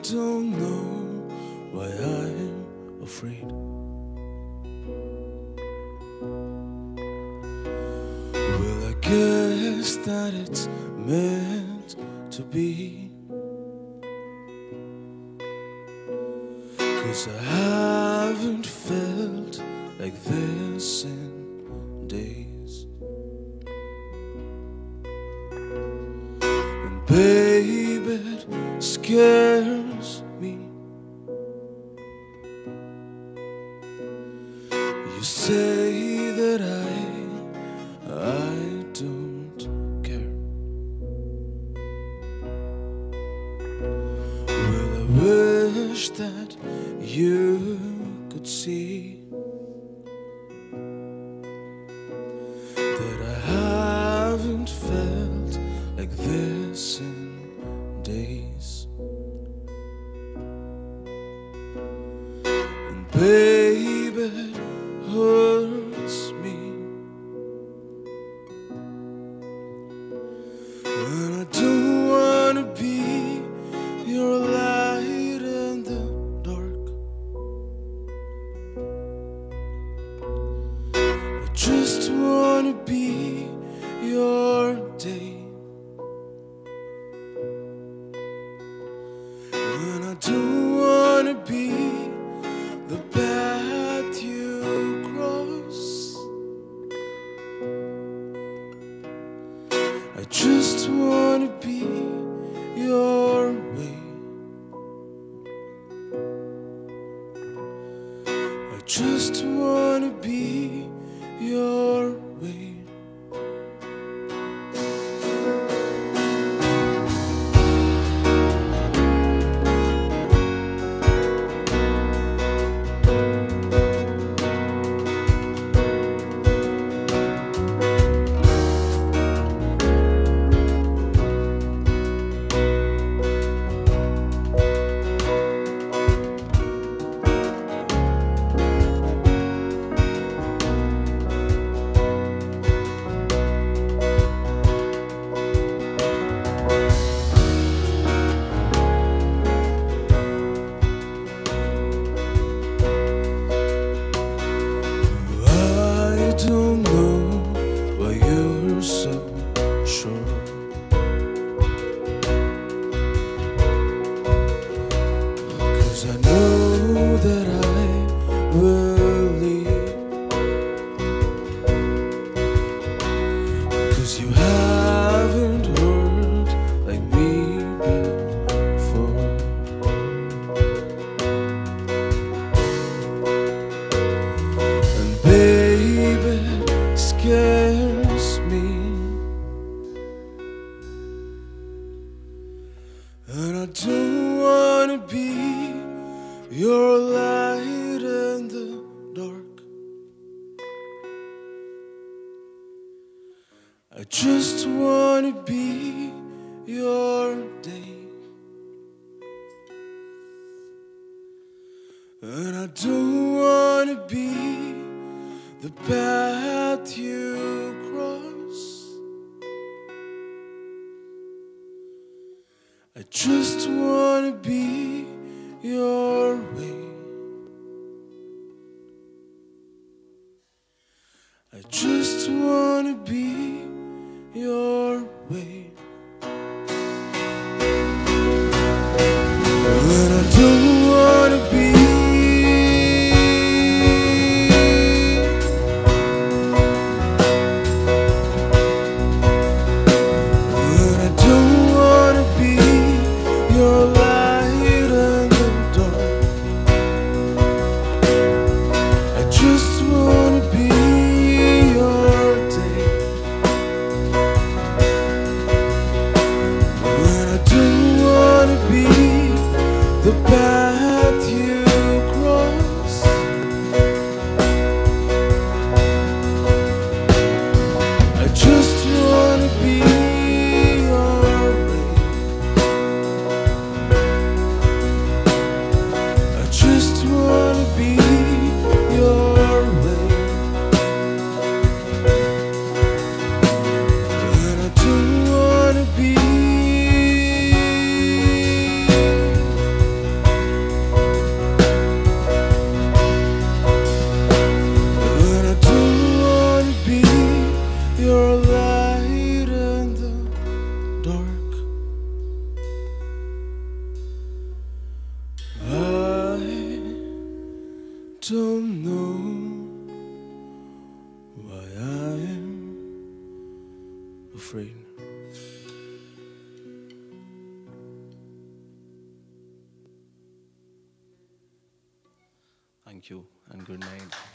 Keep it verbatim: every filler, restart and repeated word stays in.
don't know why I'm afraid. Well, I guess that it's meant to be, 'cause I haven't felt like this in days. And baby, it scares me. You say that I, I don't care. Well, I wish that you could see that I haven't felt like this in days. And baby, it hurts me. And I don't wanna be your light in the dark. I just wanna be your day. And I don't wanna be the path you cross. I just wanna be your way. I just wanna be your way. I don't know why you're so sure. 'Cause I know that I will leave. 'Cause you haven't heard like me before. And baby, it scares me. And I don't wanna be your light in the dark. I just wanna be your day. And I don't wanna be the path you cross. I just wanna be your way. I just wanna be your way. And I don't wanna be And I don't wanna be your light in the dark. I just wanna be your day. your light in the dark. I don't know why I'm afraid. Thank you and good night.